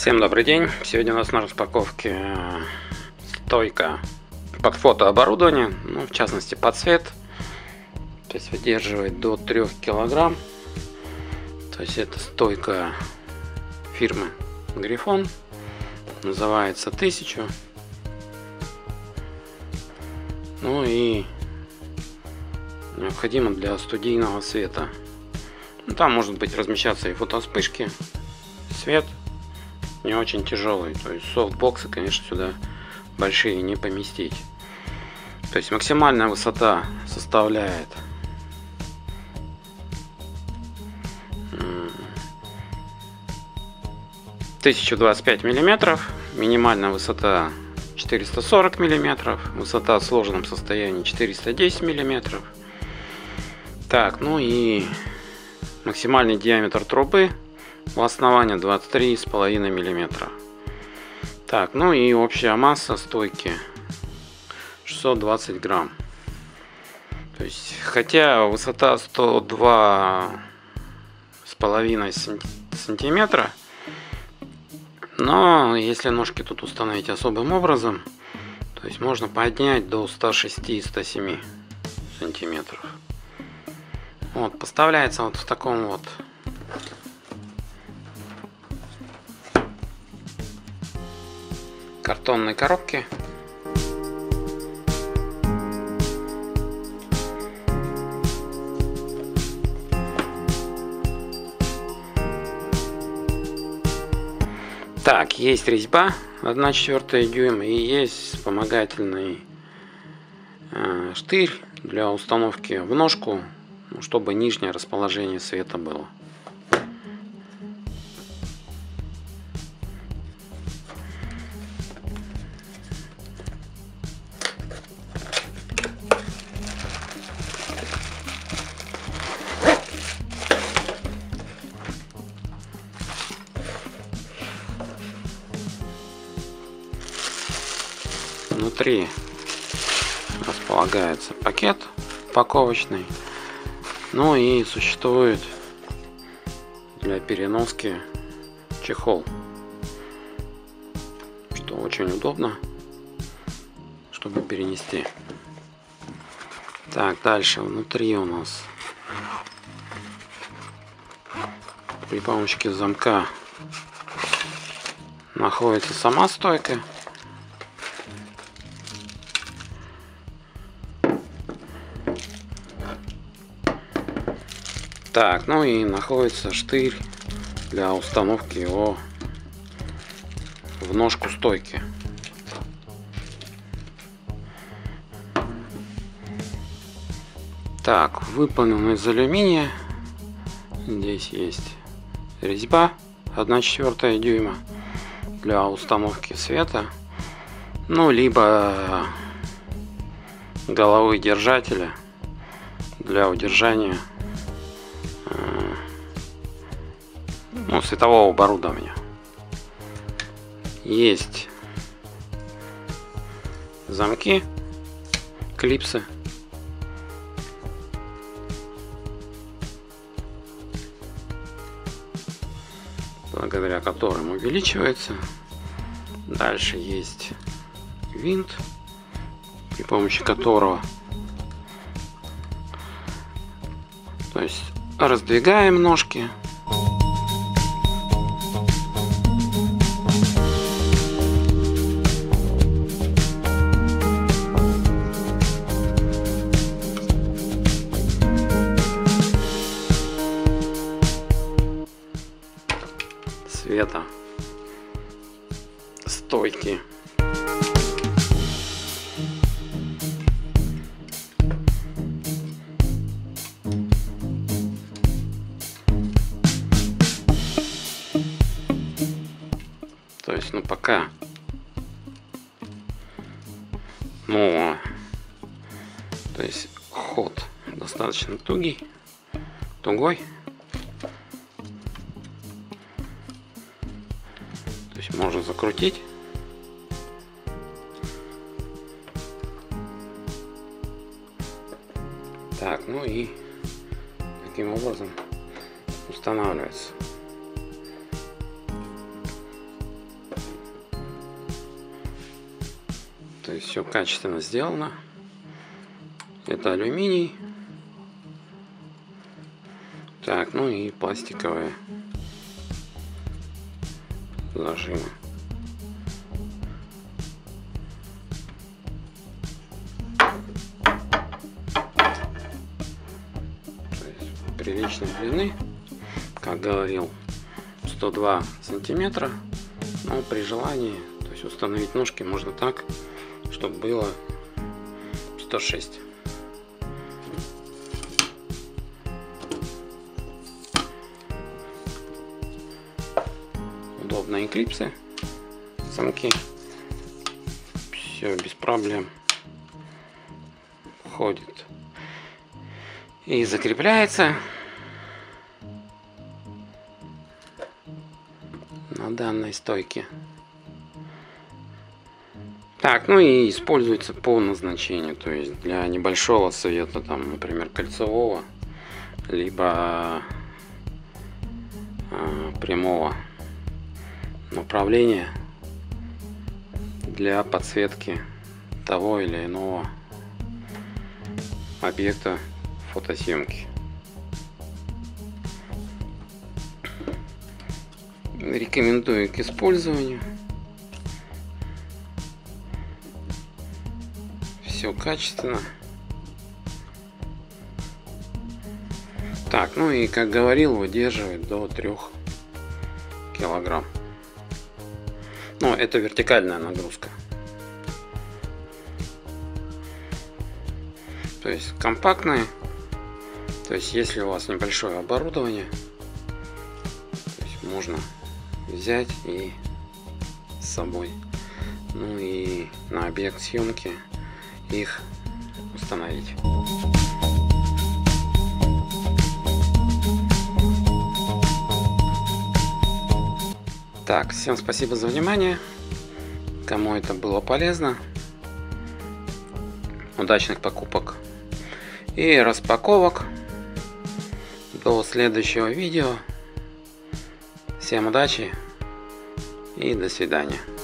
Всем добрый день! Сегодня у нас на распаковке стойка под фотооборудование, в частности под свет, то есть выдерживает до 3 килограмм. То есть это стойка фирмы Грифон, называется 1000. Ну и необходимо для студийного света. Там может быть размещаться и фотоспышки, свет не очень тяжелый, то есть софтбоксы, конечно, сюда большие не поместить. То есть максимальная высота составляет 1025 миллиметров, минимальная высота 440 миллиметров, высота в сложенном состоянии 410 миллиметров. Так, ну и максимальный диаметр трубы у основания 23,5 миллиметра. Так, ну и общая масса стойки 620 грамм. То есть, хотя высота 102,5 сантиметра, но если ножки тут установить особым образом, то есть можно поднять до 106-107 сантиметров. Вот, поставляется вот в таком вот картонной коробке. Так, есть резьба 1/4 дюйма и есть вспомогательный штырь для установки в ножку, чтобы нижнее расположение света было. Внутри располагается пакет упаковочный, ну и существует для переноски чехол, что очень удобно, чтобы перенести. Так, дальше внутри у нас при помощи замка находится сама стойка. Так, ну и находится штырь для установки его в ножку стойки. Так, выполнен из алюминия. Здесь есть резьба 1/4 дюйма для установки света, ну либо головы держателя для удержания светового оборудования. Есть замки, клипсы, благодаря которым увеличивается. Дальше есть винт, при помощи которого, то есть раздвигаем ножки. Света стойки. То есть, пока то есть ход достаточно тугой. То есть можно закрутить. Так, ну и таким образом устанавливается. То есть все качественно сделано. Это алюминий. Так, ну и пластиковые зажимы. То есть приличной длины, как говорил, 102 сантиметра. Но при желании, то есть установить ножки можно так, чтобы было 106. Удобные клипсы, замки, все без проблем входит и закрепляется на данной стойке. Так, ну и используется по назначению, то есть для небольшого света, там, например, кольцевого, либо прямого направления для подсветки того или иного объекта фотосъемки. Рекомендую к использованию. Все качественно. Так, ну и как говорил, выдерживает до 3 килограмм. Но это вертикальная нагрузка. То есть компактные. То есть если у вас небольшое оборудование, то есть можно взять и с собой. Ну и на объект съемки их установить. Так, всем спасибо за внимание. Кому это было полезно, удачных покупок и распаковок. До следующего видео. Всем удачи и до свидания.